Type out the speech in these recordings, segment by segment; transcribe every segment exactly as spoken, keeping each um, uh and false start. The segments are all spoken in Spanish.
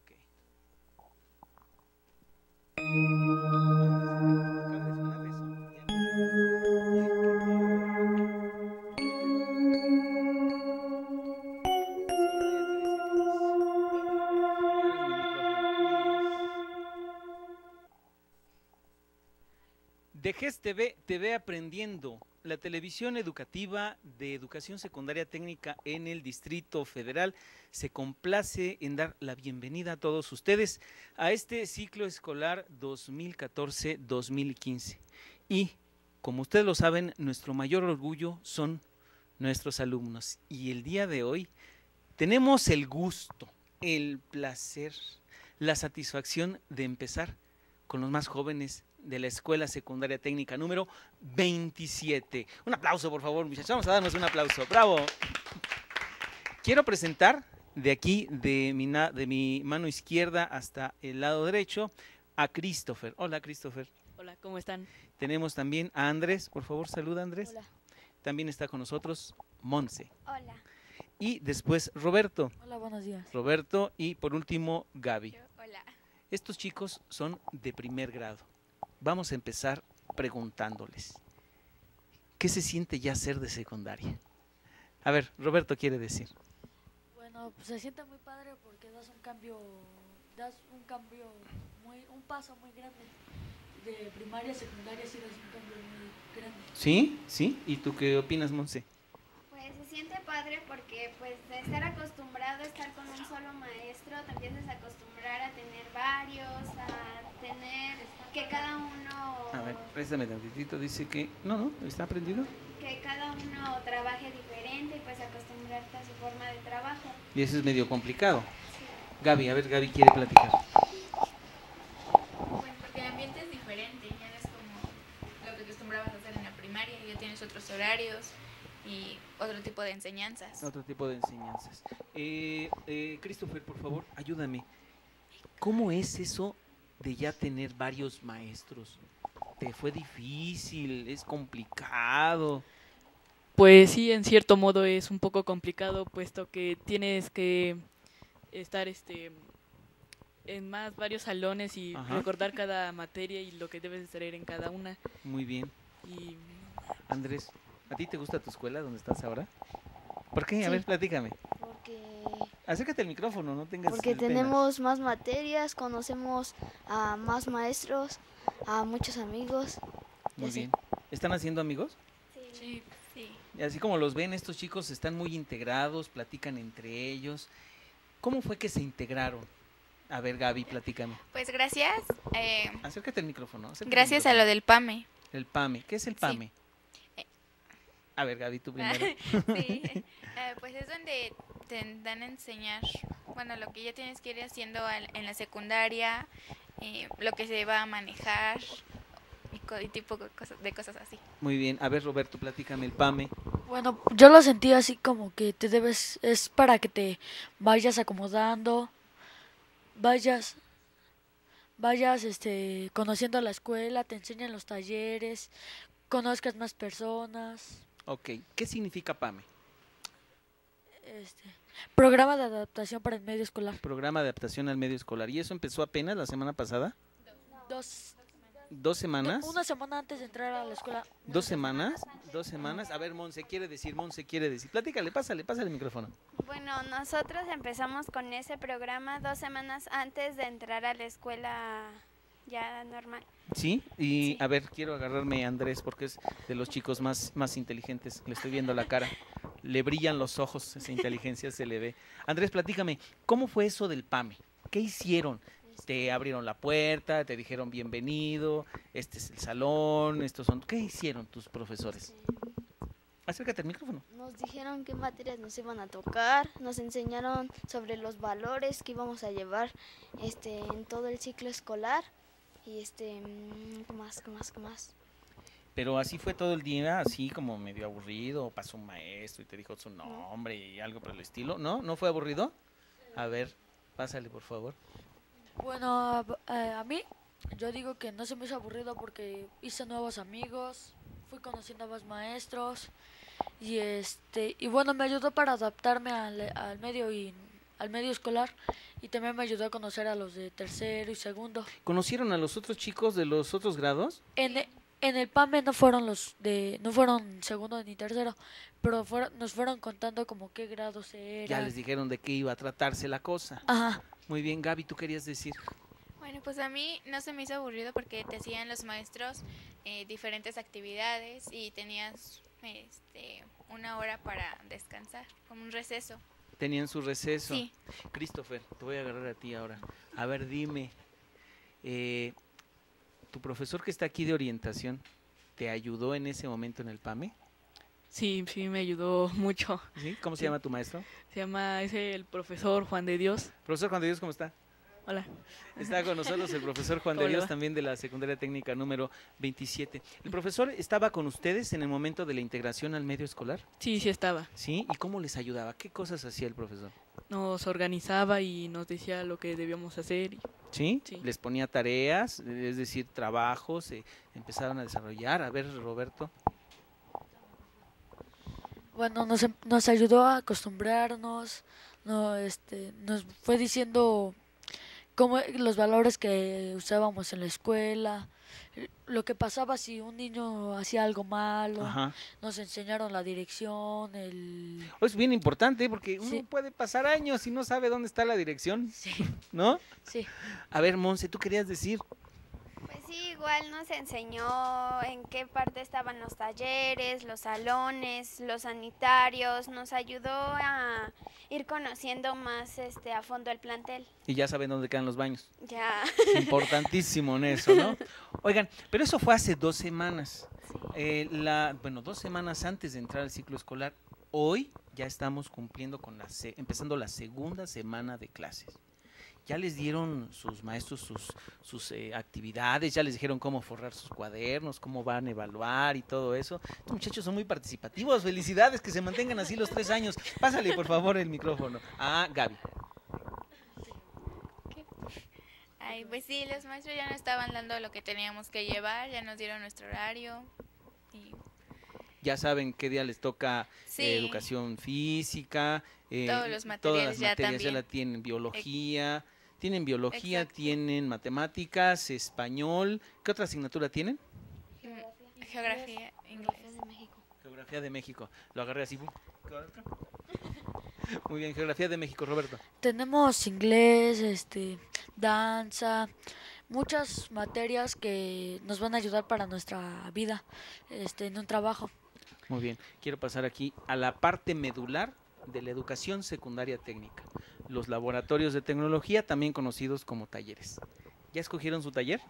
Ok. De G E S T V, T V Aprendiendo, la televisión educativa de educación secundaria técnica en el Distrito Federal, se complace en dar la bienvenida a todos ustedes a este ciclo escolar dos mil catorce dos mil quince. Y, como ustedes lo saben, nuestro mayor orgullo son nuestros alumnos. Y el día de hoy tenemos el gusto, el placer, la satisfacción de empezar con los más jóvenes de la Escuela Secundaria Técnica número veintisiete. Un aplauso, por favor, muchachos. Vamos a darnos un aplauso. ¡Bravo! Quiero presentar de aquí, de mi, de mi mano izquierda hasta el lado derecho, a Christopher. Hola, Christopher. Hola, ¿cómo están? Tenemos también a Andrés. Por favor, saluda, Andrés. Hola. También está con nosotros Monse. Hola. Y después Roberto. Hola, buenos días. Roberto y por último Gaby. Hola. Estos chicos son de primer grado. Vamos a empezar preguntándoles, ¿qué se siente ya ser de secundaria? A ver, Roberto quiere decir. Bueno, pues se siente muy padre porque das un cambio, das un cambio, muy, un paso muy grande. De primaria a secundaria sí das un cambio muy grande. ¿Sí? ¿Sí? ¿Y tú qué opinas, Monse? Pues se siente padre porque pues de estar acostumbrado a estar con un solo maestro, te empiezas a acostumbrar a tener varios, a tener que cada uno... A ver, préstame tantitito, dice que... No, no, ¿está aprendido? Que cada uno trabaje diferente y pues acostumbrarte a su forma de trabajo. Y eso es medio complicado. Sí. Gaby, a ver, Gaby quiere platicar. Bueno, porque el ambiente es diferente, ya no es como lo que acostumbrabas a hacer en la primaria, ya tienes otros horarios y otro tipo de enseñanzas. Otro tipo de enseñanzas. Eh, eh, Christopher, por favor, ayúdame. ¿Cómo es eso de ya tener varios maestros? ¿Te fue difícil? ¿Es complicado? Pues sí, en cierto modo es un poco complicado, puesto que tienes que estar este en más varios salones y Ajá. recordar cada materia y lo que debes hacer en cada una. Muy bien. Y Andrés, ¿a ti te gusta tu escuela donde estás ahora? ¿Por qué? A Sí. ver, platícame. Porque, Acércate al micrófono, no tengas porque pena. tenemos más materias, conocemos a más maestros, a muchos amigos. y Muy así. bien. ¿Están haciendo amigos? Sí, sí. Y así como los ven, estos chicos están muy integrados, platican entre ellos. ¿Cómo fue que se integraron? A ver, Gaby, platícame. Pues gracias, eh, Acércate al micrófono. acércate al gracias a micrófono. lo del PAME. El PAME. ¿Qué es el Sí. PAME? Eh. A ver, Gaby, tú primero. Sí, eh, pues es donde te dan a enseñar, bueno, lo que ya tienes que ir haciendo al- en la secundaria, eh, lo que se va a manejar y, co- y tipo de cosas, de cosas así. Muy bien. A ver, Roberto, platícame el PAME. Bueno, yo lo sentí así como que te debes, es para que te vayas acomodando, vayas, vayas, este, conociendo la escuela, te enseñan los talleres, conozcas más personas, Ok. ¿Qué significa PAME? este, programa de adaptación para el medio escolar. Programa de adaptación al medio escolar. ¿Y eso empezó apenas la semana pasada? Dos, ¿Dos semanas? una semana antes de entrar a la escuela. ¿Dos semanas? ¿Dos semanas? A ver, Monse quiere decir, Monse quiere decir. Platícale, pásale, pásale el micrófono. Bueno, nosotros empezamos con ese programa dos semanas antes de entrar a la escuela ya normal. ¿Sí? Y Sí. a ver, quiero agarrarme a Andrés porque es de los chicos más, más inteligentes. Le estoy viendo la cara. Le brillan los ojos, esa inteligencia se le ve. Andrés, platícame, ¿cómo fue eso del PAME? ¿Qué hicieron? ¿Te abrieron la puerta? ¿Te dijeron bienvenido? ¿Este es el salón? ¿Estos son? ¿Qué hicieron tus profesores? Acércate al micrófono. Nos dijeron qué materias nos iban a tocar, nos enseñaron sobre los valores que íbamos a llevar este, en todo el ciclo escolar. Y este, mm, ¿qué más, qué más, qué más? Pero así fue todo el día, así como medio aburrido, o pasó un maestro y te dijo su nombre y algo por el estilo. ¿No? ¿No fue aburrido? A ver, pásale por favor. Bueno, a, a- a mí, yo digo que no se me hizo aburrido porque hice nuevos amigos, fui conociendo a más maestros y este y bueno, me ayudó para adaptarme al, al medio y al medio escolar y también me ayudó a conocer a los de tercero y segundo. ¿Conocieron a los otros chicos de los otros grados? En, e- en el PAME no fueron los de, no fueron segundo ni tercero, pero fueron, nos fueron contando como qué grados eran. Ya les dijeron de qué iba a tratarse la cosa. Ajá. Muy bien, Gaby, ¿tú querías decir? Bueno, pues a mí no se me hizo aburrido porque te hacían los maestros eh, diferentes actividades y tenías este, una hora para descansar, como un receso. Tenían su receso. Sí. Christopher, te voy a agarrar a ti ahora. A ver, dime, eh, ¿tu profesor que está aquí de orientación te ayudó en ese momento en el PAME? Sí, sí, me ayudó mucho. ¿Sí? ¿Cómo se Sí. llama tu maestro? Se llama, es el profesor Juan de Dios. Profesor Juan de Dios, ¿cómo está? Hola. Está con nosotros el profesor Juan de ¿Cómo le Dios, va? también de la secundaria técnica número veintisiete. ¿El profesor estaba con ustedes en el momento de la integración al medio escolar? Sí, sí estaba. ¿Sí? ¿Y cómo les ayudaba? ¿Qué cosas hacía el profesor? Nos organizaba y nos decía lo que debíamos hacer. y- ¿Sí? Sí. Les ponía tareas, es decir, trabajos, eh, empezaron a desarrollar. A ver, Roberto. Bueno, nos, em- nos ayudó a acostumbrarnos, no, este, nos fue diciendo cómo los valores que usábamos en la escuela, eh, lo que pasaba si un niño hacía algo malo, Ajá. nos enseñaron la dirección, el... Es bien importante porque uno Sí. puede pasar años y no sabe dónde está la dirección, Sí, ¿no? sí. A ver, Monse, ¿tú querías decir? Pues sí, igual nos enseñó en qué parte estaban los talleres, los salones, los sanitarios, nos ayudó a ir conociendo más este a fondo el plantel. Y ya saben dónde quedan los baños. Ya. Importantísimo en eso, ¿no? Oigan, pero eso fue hace dos semanas. Eh, la, bueno, dos semanas antes de entrar al ciclo escolar. Hoy ya estamos cumpliendo con la, se- empezando la segunda semana de clases. Ya les dieron sus maestros sus, sus eh, actividades, ya les dijeron cómo forrar sus cuadernos, cómo van a evaluar y todo eso. Estos muchachos son muy participativos, felicidades, que se mantengan así los tres años. Pásale, por favor, el micrófono. Ah, Gaby. Ay, pues sí, los maestros ya nos estaban dando lo que teníamos que llevar, ya nos dieron nuestro horario. Y Ya saben qué día les toca Sí. eh, educación física. eh, Todos los todas materiales las ya materias ya también. la tienen, biología. Tienen biología, Exacto. tienen matemáticas, español. ¿Qué otra asignatura tienen? mm, geografía, inglés. Geografía de México. Geografía de México. Lo agarré así. ¿Qué otra? Muy bien, Geografía de México, Roberto. Tenemos inglés, este, danza, muchas materias que nos van a ayudar para nuestra vida, este, en un trabajo. Muy bien, quiero pasar aquí a la parte medular de la educación secundaria técnica, los laboratorios de tecnología, también conocidos como talleres. ¿Ya escogieron su taller?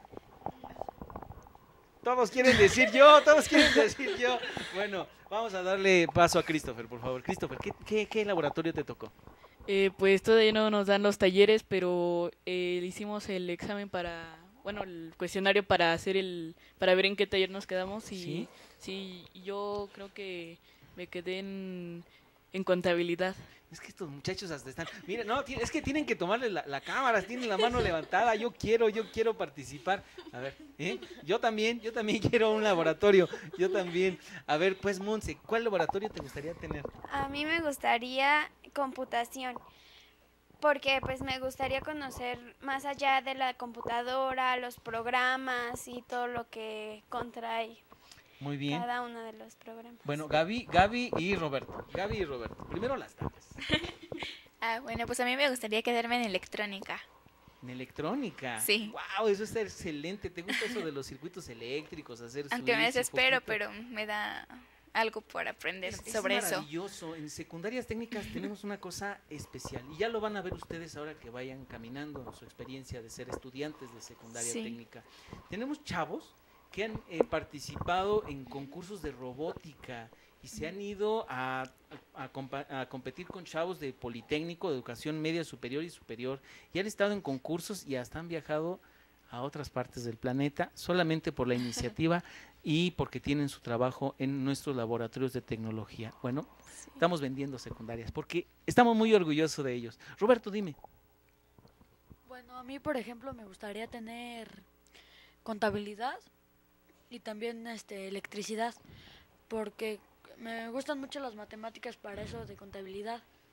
Todos quieren decir yo, todos quieren decir yo. Bueno, vamos a darle paso a Christopher, por favor. Christopher, ¿qué, qué, qué laboratorio te tocó? Eh, pues todavía no nos dan los talleres, pero eh, hicimos el examen para, bueno, el cuestionario para hacer el, para ver en qué taller nos quedamos y ¿Sí? sí, yo creo que me quedé en, en contabilidad. Es que estos muchachos hasta están... Mira, no, ti- es que tienen que tomarle la, la cámara, tienen la mano levantada. Yo quiero, yo quiero participar. A ver, ¿eh? Yo también, yo también quiero un laboratorio. Yo también. A ver, pues, Monse, ¿cuál laboratorio te gustaría tener? A mí me gustaría computación, porque pues me gustaría conocer más allá de la computadora, los programas y todo lo que contrae Muy bien. cada uno de los programas. Bueno, Gaby, Gaby y Roberto. Gaby y Roberto. Primero las damas. Ah, bueno, pues a mí me gustaría quedarme en electrónica. En electrónica. Sí. Wow, eso está excelente. ¿Te gusta eso de los circuitos eléctricos? Hacer Aunque me switch y desespero, poquito? pero me da algo por aprender Es, es sobre eso. maravilloso. En secundarias técnicas tenemos una cosa especial y ya lo van a ver ustedes ahora que vayan caminando en su experiencia de ser estudiantes de secundaria Sí. técnica. Tenemos chavos que han eh, participado en concursos de robótica y se han ido a, a, a compa- a competir con chavos de Politécnico, de Educación Media Superior y Superior, y han estado en concursos y hasta han viajado a otras partes del planeta solamente por la iniciativa y porque tienen su trabajo en nuestros laboratorios de tecnología. Bueno, estamos vendiendo secundarias porque estamos muy orgullosos de ellos. Roberto, dime. Bueno, a mí, por ejemplo, me gustaría tener contabilidad y también este electricidad, porque me gustan mucho las matemáticas para eso de contabilidad.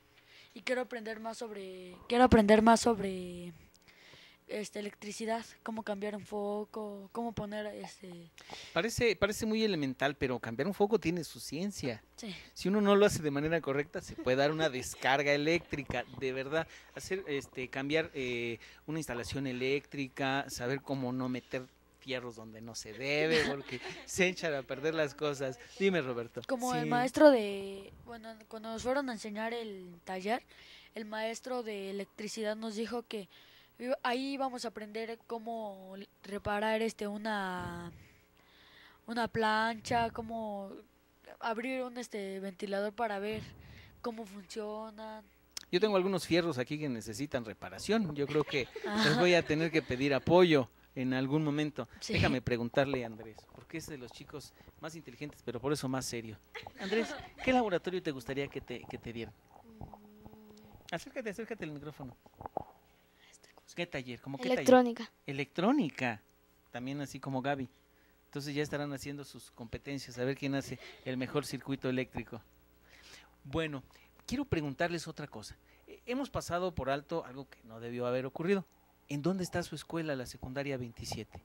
y quiero aprender más sobre, quiero aprender más sobre este electricidad, cómo cambiar un foco, cómo poner este, Parece, parece muy elemental, pero cambiar un foco tiene su ciencia. sí, Si uno no lo hace de manera correcta, se puede dar una descarga eléctrica, de verdad. Hacer, este, cambiar eh, una instalación eléctrica, saber cómo no meter fierros donde no se debe, porque se echan a perder las cosas. Dime, Roberto. como Sí. el maestro de, bueno, cuando nos fueron a enseñar el taller, el maestro de electricidad nos dijo que iba- ahí íbamos a aprender cómo l- reparar este una una plancha, cómo abrir un este ventilador para ver cómo funciona. Yo tengo algunos fierros aquí que necesitan reparación. Yo creo que les Ajá. voy a tener que pedir apoyo en algún momento. Sí. Déjame preguntarle a Andrés, porque es de los chicos más inteligentes, pero por eso más serio. Andrés, ¿qué laboratorio te gustaría que te, que te dieran? Acércate, acércate al micrófono. ¿Qué taller? ¿Cómo qué taller? Electrónica. Electrónica, también así como Gaby. Entonces ya estarán haciendo sus competencias, a ver quién hace el mejor circuito eléctrico. Bueno, quiero preguntarles otra cosa. Eh, Hemos pasado por alto algo que no debió haber ocurrido. ¿En dónde está su escuela, la secundaria veintisiete?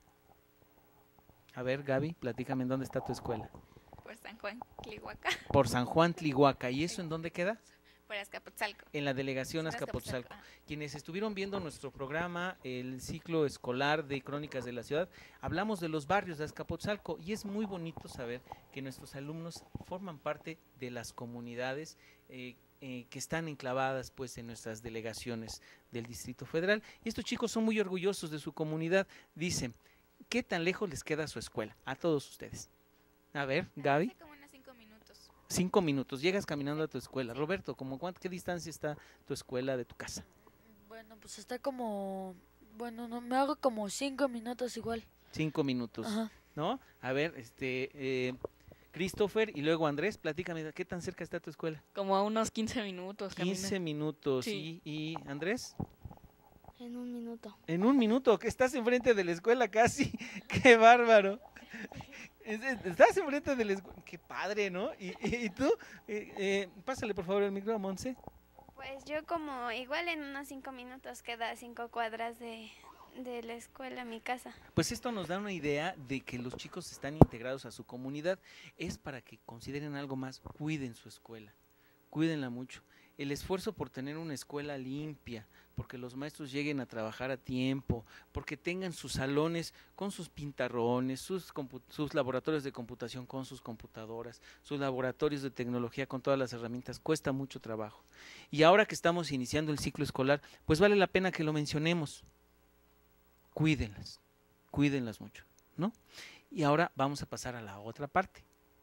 A ver, Gaby, platícame en dónde está tu escuela. Por San Juan, Tlihuaca, Por San Juan Tlihuaca. ¿Y eso en dónde queda? por Azcapotzalco. En la delegación Azcapotzalco. Quienes estuvieron viendo nuestro programa, el ciclo escolar de Crónicas de la Ciudad, hablamos de los barrios de Azcapotzalco y es muy bonito saber que nuestros alumnos forman parte de las comunidades eh, eh, que están enclavadas pues en nuestras delegaciones del Distrito Federal. Y estos chicos son muy orgullosos de su comunidad. Dicen, ¿qué tan lejos les queda su escuela? A todos ustedes. A ver, Gaby. Hace como unos cinco minutos. Cinco minutos, llegas caminando a tu escuela. Roberto, ¿cómo cuánto, qué distancia está tu escuela de tu casa? Bueno, pues está como, bueno, no me hago como cinco minutos igual. Cinco minutos, Ajá. ¿no? A ver, este, eh, Christopher y luego Andrés, platícame, ¿qué tan cerca está tu escuela? Como a unos quince minutos. camina. quince minutos. Sí. ¿Y, y Andrés? En un minuto. En un minuto, que estás enfrente de la escuela casi. ¡Qué bárbaro! Es- es- Estás enfrente de la escuela. ¡Qué padre!, ¿no? ¿Y, y- y tú? Eh, eh, pásale, por favor, el micro a Monse. Pues yo como igual en unos cinco minutos queda a cinco cuadras de, de la escuela a mi casa. Pues esto nos da una idea de que los chicos están integrados a su comunidad. Es para que consideren algo más, cuiden su escuela, cuídenla mucho. El esfuerzo por tener una escuela limpia, porque los maestros lleguen a trabajar a tiempo, porque tengan sus salones con sus pintarrones, sus, compu- sus laboratorios de computación con sus computadoras, sus laboratorios de tecnología con todas las herramientas, cuesta mucho trabajo. Y ahora que estamos iniciando el ciclo escolar, pues vale la pena que lo mencionemos. Cuídenlas, cuídenlas mucho, ¿no? Y ahora vamos a pasar a la otra parte,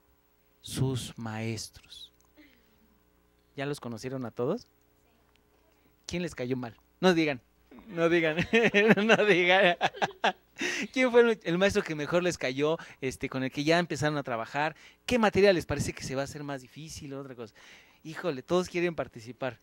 sus maestros. ¿Ya los conocieron a todos? ¿Quién les cayó mal? No digan, no digan, no digan. ¿Quién fue el, el maestro que mejor les cayó, este, con el que ya empezaron a trabajar? ¿Qué materia les parece que se va a hacer más difícil o otra cosa? Híjole, todos quieren participar.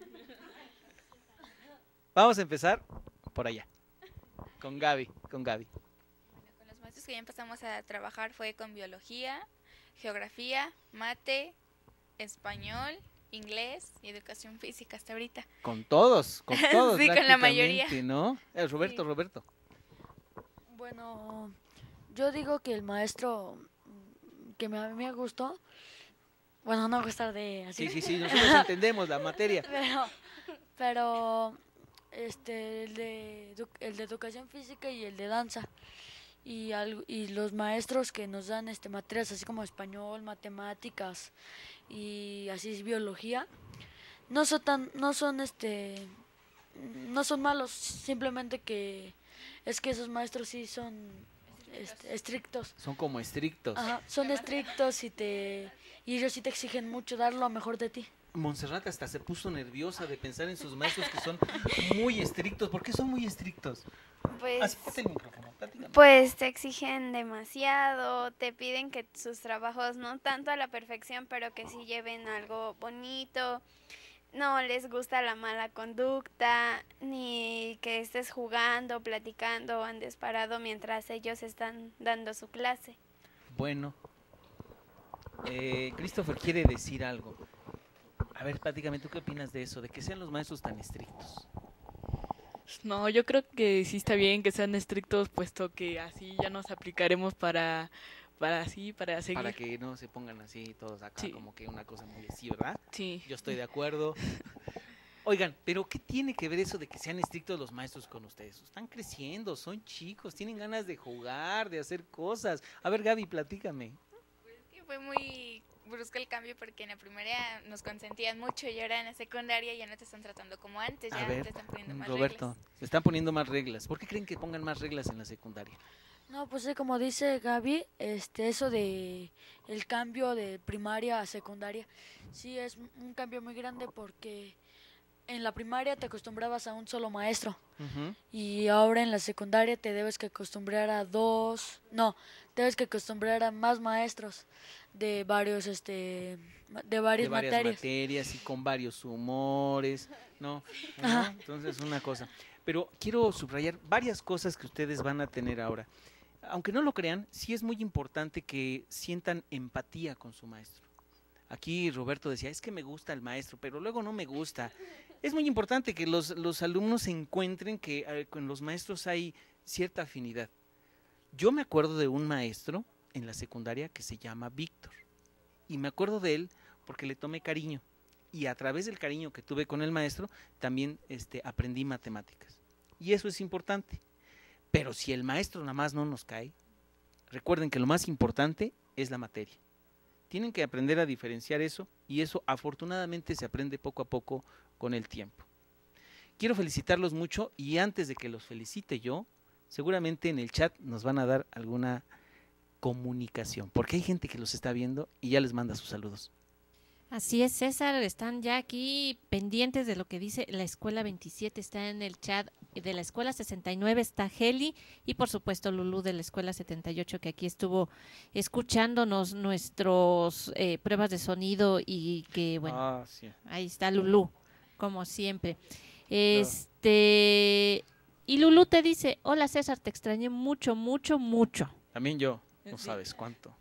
Vamos a empezar por allá, con Gaby, con Gaby. Bueno, con los maestros que ya empezamos a trabajar fue con biología, geografía, mate, español, inglés y educación física hasta ahorita. Con todos, con todos. Sí, con la mayoría. prácticamente, ¿no? Eh, Roberto, Sí. Roberto. Bueno, yo digo que el maestro mm, que me, a mí me gustó, bueno, no gustar de así, Sí, sí, sí, nosotros entendemos la materia. pero, pero este, el de, edu- el de educación física y el de danza. Y, al- y los maestros que nos dan este materias así como español, matemáticas y así biología, no son tan, no son este, no son malos, simplemente que es que esos maestros sí son este, estrictos. Son como estrictos. Ajá, son estrictos y te y ellos sí te exigen mucho dar lo mejor de ti. Montserrat hasta se puso nerviosa de pensar en sus maestros que son muy estrictos. ¿Por qué son muy estrictos? Pues, Acércate el micrófono, platícame. pues te exigen demasiado, te piden que sus trabajos no tanto a la perfección, pero que sí lleven algo bonito. No les gusta la mala conducta, ni que estés jugando, platicando o andes parado mientras ellos están dando su clase. Bueno, eh, Christopher quiere decir algo. A ver, platícame, ¿tú qué opinas de eso, de que sean los maestros tan estrictos? No, yo creo que sí está bien que sean estrictos, puesto que así ya nos aplicaremos para, para así, para seguir. Para que no se pongan así todos acá, Sí. como que una cosa muy así, ¿verdad? Sí. Yo estoy de acuerdo. Oigan, pero ¿qué tiene que ver eso de que sean estrictos los maestros con ustedes? Están creciendo, son chicos, tienen ganas de jugar, de hacer cosas. A ver, Gaby, platícame. Sí, fue muy brusco el cambio porque en la primaria nos consentían mucho y ahora en la secundaria ya no te están tratando como antes, ya A ver, te están poniendo más Roberto, reglas. se están poniendo más reglas. ¿Por qué creen que pongan más reglas en la secundaria? No, pues sí, como dice Gaby, este, eso de el cambio de primaria a secundaria, sí es un cambio muy grande porque en la primaria te acostumbrabas a un solo maestro Ujú. y ahora en la secundaria te debes que acostumbrar a dos, no, debes que acostumbrar a más maestros de varios, este, ma- de varias, De varias materias. materias y con varios humores, ¿no? ¿No? Ajá. Entonces, una cosa. Pero quiero subrayar varias cosas que ustedes van a tener ahora. Aunque no lo crean, sí es muy importante que sientan empatía con su maestro. Aquí Roberto decía, es que me gusta el maestro, pero luego no me gusta. Es muy importante que los, los alumnos encuentren que eh, con los maestros hay cierta afinidad. Yo me acuerdo de un maestro en la secundaria que se llama Víctor. Y me acuerdo de él porque le tomé cariño. Y a través del cariño que tuve con el maestro, también este, aprendí matemáticas. Y eso es importante. Pero si el maestro nada más no nos cae, recuerden que lo más importante es la materia. Tienen que aprender a diferenciar eso y eso afortunadamente se aprende poco a poco con el tiempo. Quiero felicitarlos mucho y antes de que los felicite yo, seguramente en el chat nos van a dar alguna comunicación, porque hay gente que los está viendo y ya les manda sus saludos. Así es, César, están ya aquí pendientes de lo que dice la Escuela veintisiete, está en el chat de la Escuela sesenta y nueve, está Heli y por supuesto Lulú de la Escuela setenta y ocho que aquí estuvo escuchándonos nuestros eh, pruebas de sonido y que bueno, Ah, sí. ahí está Lulú, como siempre. Este, y Lulú te dice, hola César, te extrañé mucho, mucho, mucho. También yo, no Sí. sabes cuánto.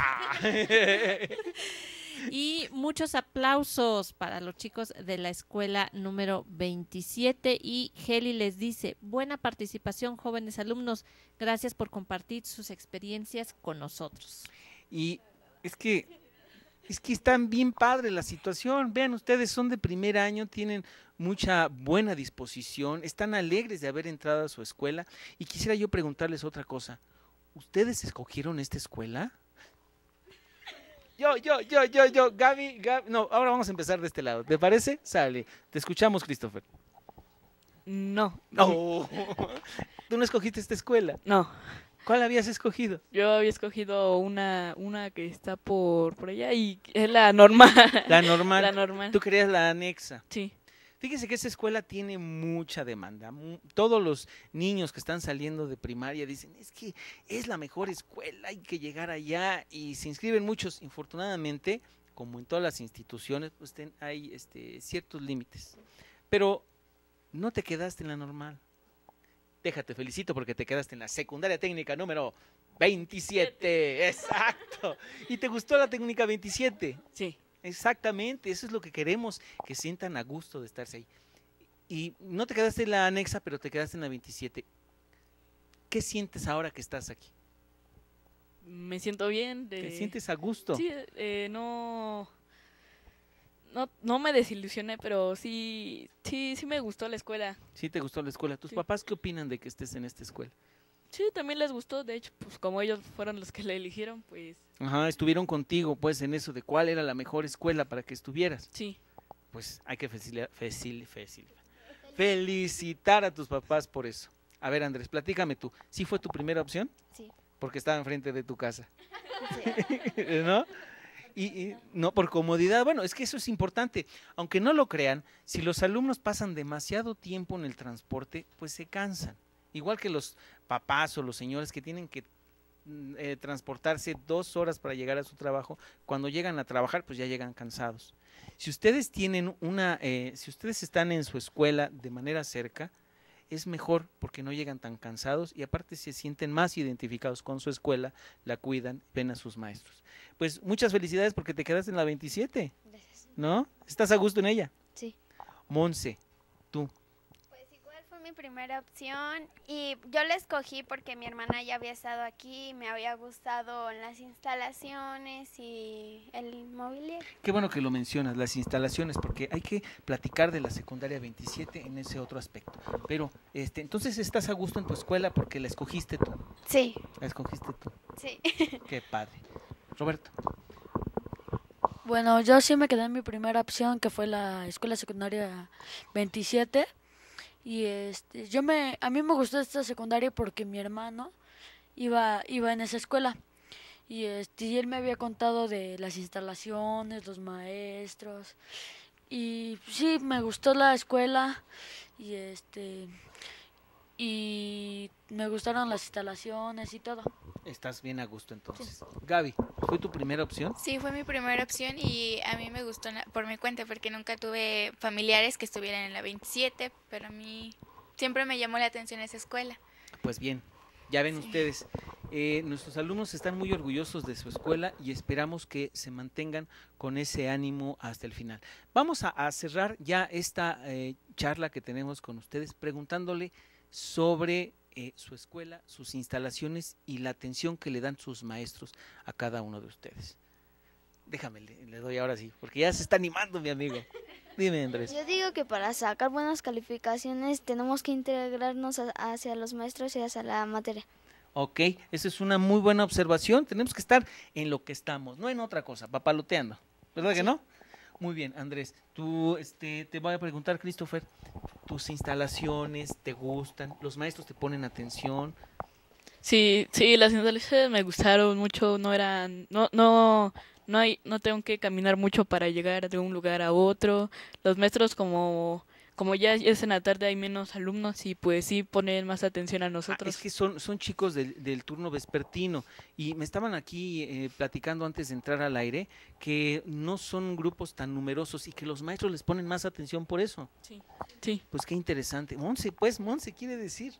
Y muchos aplausos para los chicos de la escuela número veintisiete y Heli les dice, buena participación jóvenes alumnos, gracias por compartir sus experiencias con nosotros. Y es que es que están bien padre la situación. Vean, ustedes son de primer año, tienen mucha buena disposición, están alegres de haber entrado a su escuela. Y quisiera yo preguntarles otra cosa. ¿Ustedes escogieron esta escuela? Yo, yo, yo, yo, yo, Gaby, Gaby. No, ahora vamos a empezar de este lado. ¿Te parece? Sale. Te escuchamos, Christopher. No. No. ¿Tú no escogiste esta escuela? No. ¿Cuál habías escogido? Yo había escogido una, una que está por, por allá y es la normal. La normal. La normal. Tú querías la anexa. Sí. Fíjese que esa escuela tiene mucha demanda. Mu- Todos los niños que están saliendo de primaria dicen, es que es la mejor escuela, hay que llegar allá. Y se inscriben muchos. Infortunadamente, como en todas las instituciones, pues ten- hay este, ciertos límites. Pero no te quedaste en la normal. Déjate, felicito porque te quedaste en la secundaria técnica número veintisiete. Exacto. ¿Y te gustó la técnica veintisiete? Sí. Exactamente, eso es lo que queremos, que sientan a gusto de estarse ahí. Y no te quedaste en la anexa, pero te quedaste en la veintisiete. ¿Qué sientes ahora que estás aquí? Me siento bien. De... ¿Te sientes a gusto? Sí, eh, no, no, no me desilusioné, pero sí, sí, sí me gustó la escuela. ¿Sí te gustó la escuela? ¿Tus Sí. papás qué opinan de que estés en esta escuela? Sí, también les gustó. De hecho, pues como ellos fueron los que la eligieron, pues Ajá, estuvieron contigo pues en eso de cuál era la mejor escuela para que estuvieras. sí. Pues hay que facili- facil- facil- felicitar a tus papás por eso. A ver, Andrés, platícame tú. ¿Sí fue tu primera opción? Sí. Porque estaba enfrente de tu casa. Sí. ¿No? Y, y no por comodidad, bueno, es que eso es importante. Aunque no lo crean, si los alumnos pasan demasiado tiempo en el transporte, pues se cansan. Igual que los papás o los señores que tienen que mm, eh, transportarse dos horas para llegar a su trabajo, cuando llegan a trabajar, pues ya llegan cansados. Si ustedes tienen una, eh, si ustedes están en su escuela de manera cerca, es mejor porque no llegan tan cansados y aparte se sienten más identificados con su escuela, la cuidan, ven a sus maestros. Pues muchas felicidades porque te quedaste en la veintisiete. Gracias. ¿No? ¿Estás a gusto en ella? Sí. Monse, tú. Pues igual fue mi primera opción y yo la escogí porque mi hermana ya había estado aquí, me había gustado las instalaciones y el mobiliario. Qué bueno que lo mencionas, las instalaciones, porque hay que platicar de la secundaria veintisiete en ese otro aspecto. Pero, este, entonces estás a gusto en tu escuela porque la escogiste tú. Sí, La escogiste tú. sí. Qué padre. Roberto. Bueno, yo sí me quedé en mi primera opción, que fue la escuela secundaria veintisiete. Y este, yo me, a mí me gustó esta secundaria porque mi hermano iba, iba en esa escuela. Y este, y él me había contado de las instalaciones, los maestros. Y sí, me gustó la escuela. Y este, y me gustaron las instalaciones y todo. Estás bien a gusto entonces. Gaby, ¿fue tu primera opción? Sí, fue mi primera opción y a mí me gustó na- por mi cuenta porque nunca tuve familiares que estuvieran en la veintisiete, pero a mí siempre me llamó la atención esa escuela. Pues bien, ya ven ustedes, eh, nuestros alumnos están muy orgullosos de su escuela y esperamos que se mantengan con ese ánimo hasta el final. Vamos a, a cerrar ya esta eh, charla que tenemos con ustedes preguntándole sobre eh, su escuela, sus instalaciones y la atención que le dan sus maestros a cada uno de ustedes. Déjame, le, le doy ahora sí, porque ya se está animando mi amigo. Dime, Andrés. Yo digo que para sacar buenas calificaciones tenemos que integrarnos a- hacia los maestros y hacia la materia. Ok, esa es una muy buena observación. Tenemos que estar en lo que estamos, no en otra cosa, papaloteando. ¿Verdad que no? Muy bien, Andrés. Tú, este, te voy a preguntar, Christopher, ¿tus instalaciones te gustan? ¿Los maestros te ponen atención? Sí, sí, las instalaciones me gustaron mucho, no eran, no, no, no hay, no tengo que caminar mucho para llegar de un lugar a otro. Los maestros como, como ya es en la tarde hay menos alumnos y pues sí ponen más atención a Ah, nosotros. es que son, son chicos del, del turno vespertino y me estaban aquí eh, platicando antes de entrar al aire que no son grupos tan numerosos y que los maestros les ponen más atención por eso. Sí, sí. Pues qué interesante. Monse, pues Monse quiere decir.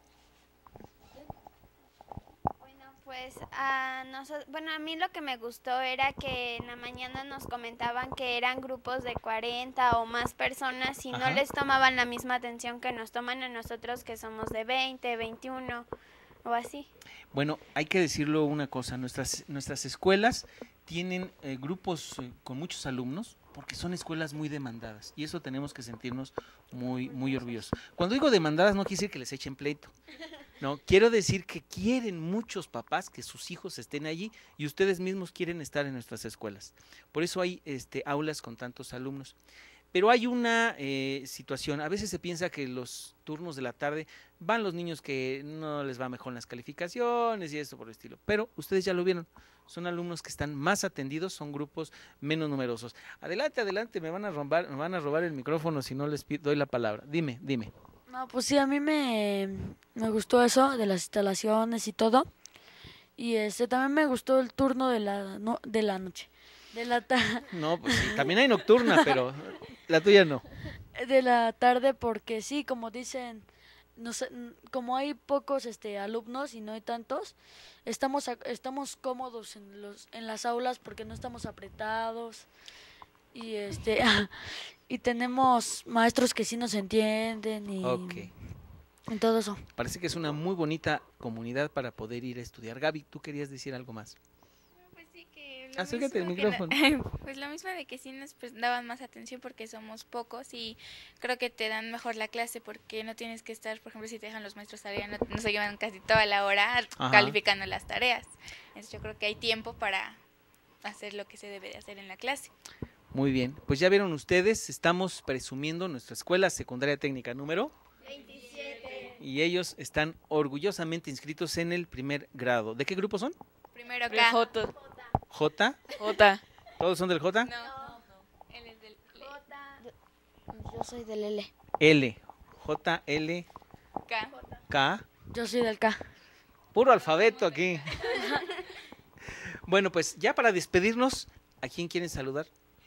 Bueno, pues a noso- bueno, a mí lo que me gustó era que en la mañana nos comentaban que eran grupos de cuarenta o más personas y Ajá. no les tomaban la misma atención que nos toman a nosotros que somos de veinte, veintiuno o así. Bueno, hay que decirlo una cosa, nuestras, nuestras escuelas tienen eh, grupos eh, con muchos alumnos porque son escuelas muy demandadas y eso tenemos que sentirnos muy, muy orgullosos. Cuando digo demandadas no quiere decir que les echen pleito, no, quiero decir que quieren muchos papás que sus hijos estén allí y ustedes mismos quieren estar en nuestras escuelas. Por eso hay este, aulas con tantos alumnos. Pero hay una eh, situación, a veces se piensa que los turnos de la tarde van los niños que no les va mejor en las calificaciones y eso por el estilo, pero ustedes ya lo vieron, son alumnos que están más atendidos, son grupos menos numerosos. Adelante, adelante, me van a robar, me van a robar el micrófono si no les pi- doy la palabra. Dime, dime. No, pues sí, a mí me, me gustó eso de las instalaciones y todo. Y este también me gustó el turno de la no, de la noche. De la ta- No, pues sí, también hay nocturna, pero la tuya no. de la tarde porque sí, como dicen, no sé, n- como hay pocos este alumnos y no hay tantos, estamos a- estamos cómodos en los en las aulas porque no estamos apretados y este y tenemos maestros que sí nos entienden y, Ok, y todo eso. parece que es una muy bonita comunidad para poder ir a estudiar. Gaby, ¿tú querías decir algo más? Pues sí, que lo Acércate al mismo que la- micrófono. pues lo mismo de que sí nos pues, daban más atención porque somos pocos y creo que te dan mejor la clase porque no tienes que estar, por ejemplo, si te dejan los maestros tarea, no, no se llevan casi toda la hora Ajá. calificando las tareas. Entonces yo creo que hay tiempo para hacer lo que se debe de hacer en la clase. Muy bien, pues ya vieron ustedes, estamos presumiendo nuestra escuela secundaria técnica número veintisiete. y ellos están orgullosamente inscritos en el primer grado. ¿De qué grupo son? Primero acá. J, J. J. ¿Todos son del J? No, él es del Yo soy del L. L. J, L, K. K. Yo soy del K. Puro alfabeto aquí. Bueno, pues ya para despedirnos, ¿a quién quieren saludar?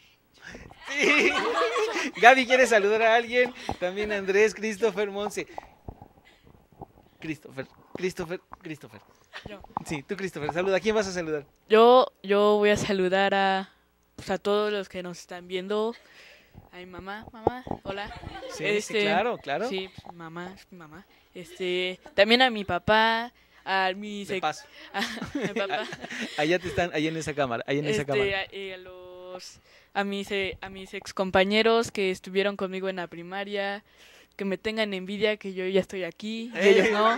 Sí. Gaby quiere saludar a alguien, también Andrés, Christopher, Monse. Christopher, Christopher, Christopher. Yo. Sí, tú Christopher, saluda. ¿A quién vas a saludar? Yo, yo voy a saludar a, pues a todos los que nos están viendo, a mi mamá, mamá, hola. Sí, sí, claro, claro. Sí, pues, mamá, mamá. Este, también a mi papá, a mis De ex- paso. a mi papá, Allá te están, ahí en esa cámara, ahí en esa este, cámara. a, y a los a mis eh, a mis ex compañeros que estuvieron conmigo en la primaria, que me tengan envidia que yo ya estoy aquí, y ellos no.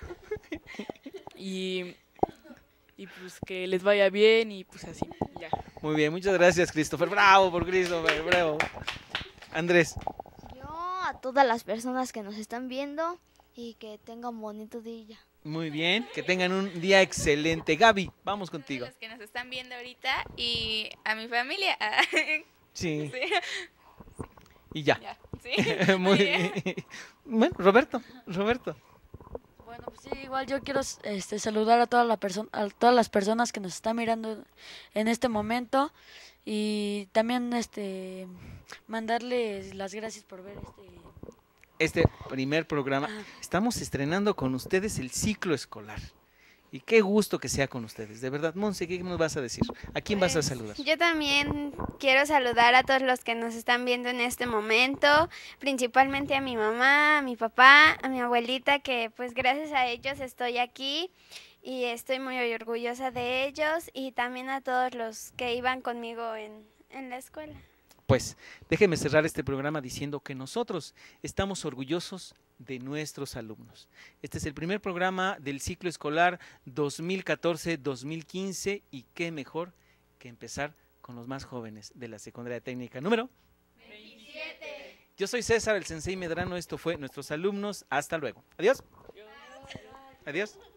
Y y pues que les vaya bien y pues así, ya. Muy bien, muchas gracias, Christopher. Bravo por Christopher, bravo. Andrés. Yo a todas las personas que nos están viendo y que tengan bonito día. Muy bien, que tengan un día excelente. Gaby, vamos A contigo. los que nos están viendo ahorita y a mi familia. Sí, Sí, y ya. ya, sí. Muy bien. bien. Bueno, Roberto, Roberto. Bueno, pues sí, igual yo quiero este, saludar a, toda la perso- a todas las personas que nos están mirando en este momento y también este mandarles las gracias por ver este... Este primer programa, estamos estrenando con ustedes el ciclo escolar. Y qué gusto que sea con ustedes. De verdad, Monse, ¿qué nos vas a decir? ¿A quién vas a Pues, saludar? Yo también quiero saludar a todos los que nos están viendo en este momento, principalmente a mi mamá, a mi papá, a mi abuelita, que pues gracias a ellos estoy aquí y estoy muy orgullosa de ellos, y también a todos los que iban conmigo en, en la escuela. Pues déjeme cerrar este programa diciendo que nosotros estamos orgullosos de nuestros alumnos. Este es el primer programa del ciclo escolar dos mil catorce dos mil quince y qué mejor que empezar con los más jóvenes de la secundaria técnica número veintisiete. Yo soy César, el Sensei Medrano, esto fue Nuestros Alumnos. Hasta luego. Adiós. Adiós.